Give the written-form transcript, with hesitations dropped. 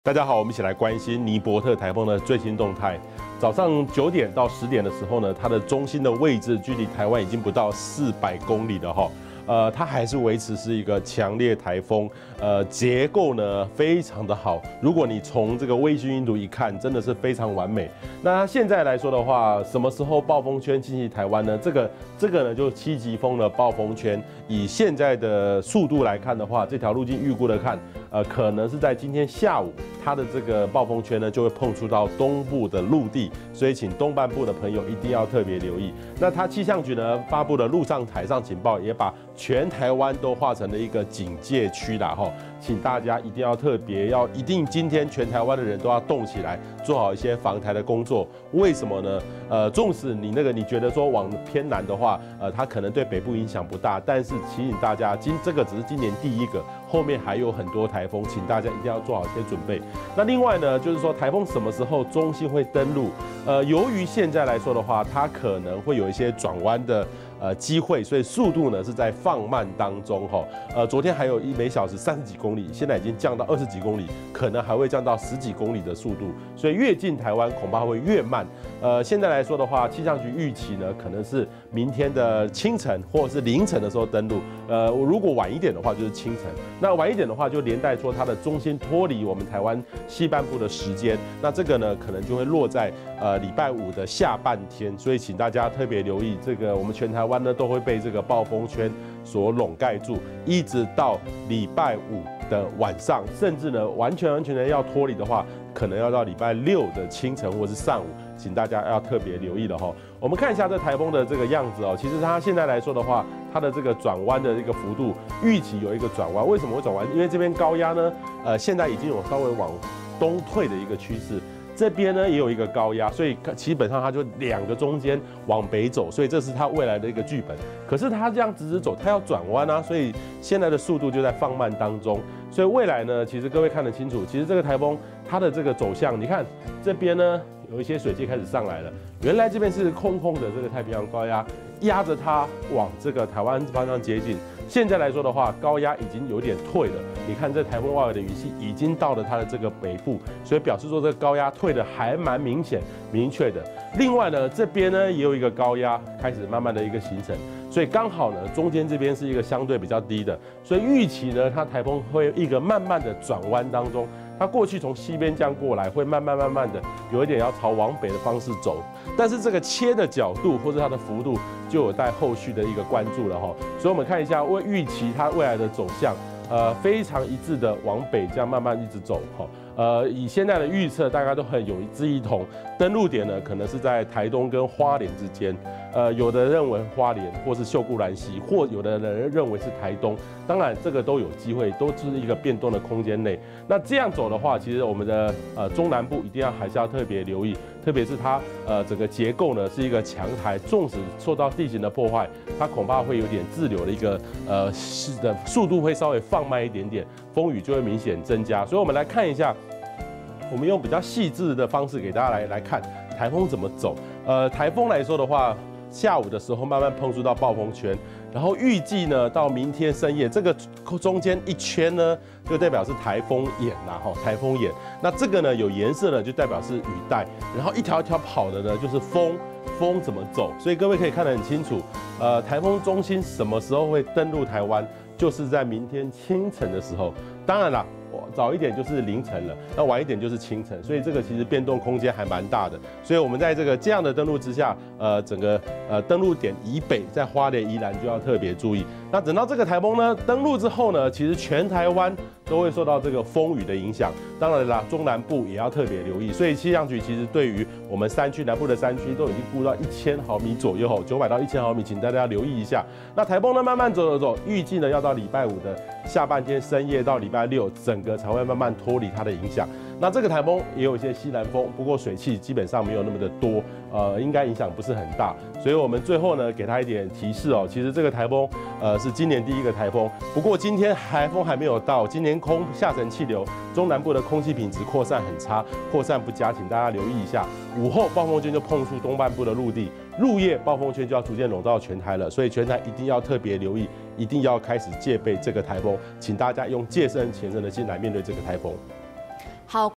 大家好，我们一起来关心尼伯特台风的最新动态。早上9点到10点的时候呢，它的中心的位置距离台湾已经不到400公里了哈。它还是维持是一个强烈台风，结构呢非常的好。如果你从这个卫星云图一看，真的是非常完美。那现在来说的话，什么时候暴风圈侵袭台湾呢？这个呢就7级风的暴风圈。以现在的速度来看的话，这条路径预估的看，可能是在今天下午，它的这个暴风圈呢就会碰触到东部的陆地，所以请东半部的朋友一定要特别留意。那它气象局呢发布了陆上、海上警报，也把全台湾都划成了一个警戒区啦哈，请大家一定要特别一定今天全台湾的人都要动起来，做好一些防台的工作。为什么呢？纵使你觉得说往偏南的话，它可能对北部影响不大，但是提醒大家，这个只是今年第一个，后面还有很多台风，请大家一定要做好一些准备。那另外呢，就是说台风什么时候中心会登陆？由于现在来说的话，它可能会有一些转弯的机会，所以速度呢是在放慢当中哈。昨天还有每小时30几公里，现在已经降到20几公里，可能还会降到10几公里的速度，所以越近台湾恐怕会越慢。现在来说的话，气象局预期呢可能是明天的清晨或者是凌晨的时候登陆。如果晚一点的话就是清晨，那晚一点的话就连带说它的中心脱离我们台湾西半部的时间，那这个呢可能就会落在礼拜5的下半天，所以请大家特别留意这个，我们全台湾呢都会被这个暴风圈所笼盖住，一直到礼拜5的晚上，甚至呢完全的要脱离的话，可能要到礼拜6的清晨或是上午，请大家要特别留意了哈。我们看一下这台风的这个样子哦，其实它现在来说的话，它的这个转弯的这个幅度预期有一个转弯，为什么会转弯？因为这边高压呢，现在已经有稍微往东退的一个趋势。这边呢也有一个高压，所以基本上它就2个中间往北走，所以这是它未来的一个剧本。可是它这样直走，它要转弯啊，所以现在的速度就在放慢当中。所以未来呢，其实各位看得清楚，其实这个台风它的这个走向，你看这边呢有一些水汽开始上来了，原来这边是空空的这个太平洋高压压着它往这个台湾方向接近。现在来说的话，高压已经有点退了。你看这台风外围的雨系已经到了它的这个北部，所以表示说这个高压退的还蛮明确的。另外呢，这边呢也有一个高压开始慢慢的一个形成，所以刚好呢中间这边是一个相对比较低的，所以预期呢它台风会一个慢慢的转弯当中。它过去从西边这样过来，会慢慢的有一点要朝往北的方式走，但是这个切的角度或者它的幅度就有待后续的一个关注了哈。所以我们看一下预期它未来的走向，非常一致的往北这样慢慢一直走哈。以现在的预测，大家都很有一致一同，登陆点呢可能是在台东跟花莲之间，有的认为花莲或是秀姑兰溪，或有的人认为是台东，当然这个都有机会，都是一个变动的空间内。那这样走的话，其实我们的中南部一定还是要特别留意，特别是它整个结构呢是一个强台，纵使受到地形的破坏，它恐怕会有点滞留的一个速度会稍微放慢一点点，风雨就会明显增加。所以我们来看一下。我们用比较细致的方式给大家来看台风怎么走。台风来说的话，下午的时候慢慢碰触到暴风圈，然后预计呢到明天深夜，这个中间一圈呢就代表是台风眼啦，台风眼。那这个呢有颜色呢就代表是雨带，然后一条一条跑的呢就是风怎么走。所以各位可以看得很清楚，台风中心什么时候会登陆台湾，就是在明天清晨的时候。当然啦。早一点就是凌晨了，那晚一点就是清晨，所以这个其实变动空间还蛮大的。所以我们在这样的登陆之下，整个登陆点以北，在花莲宜兰就要特别注意。那等到这个台风呢登陆之后呢，其实全台湾都会受到这个风雨的影响。当然啦，中南部也要特别留意。所以气象局其实对于我们山区南部的山区都已经估到1000毫米左右，900到1000毫米，请大家留意一下。那台风呢慢慢走，预计呢要到礼拜5的下半天深夜到礼拜6，整个才会慢慢脱离它的影响。那这个台风也有一些西南风，不过水汽基本上没有那么的多，应该影响不是很大。所以我们最后呢给它一点提示哦，其实这个台风是今年第一个台风，不过今天台风还没有到，今年下沉气流，中南部的空气品质扩散很差，扩散不佳，请大家留意一下。午后暴风圈就碰触东半部的陆地，入夜暴风圈就要逐渐笼罩全台了，所以全台一定要特别留意，一定要开始戒备这个台风，请大家用戒慎前慎的心来面对这个台风。 好。